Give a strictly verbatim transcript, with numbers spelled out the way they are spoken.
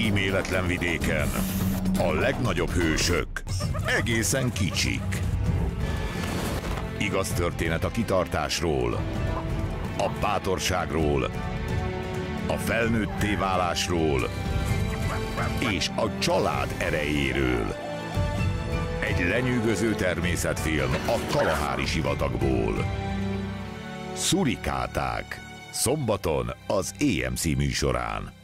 kíméletlen vidéken a legnagyobb hősök egészen kicsik. Igaz történet a kitartásról, a bátorságról, a felnőtté válásról és a család erejéről. Egy lenyűgöző természetfilm a Kalahári sivatagból. Szurikáták. Szombaton az á em cé műsorán.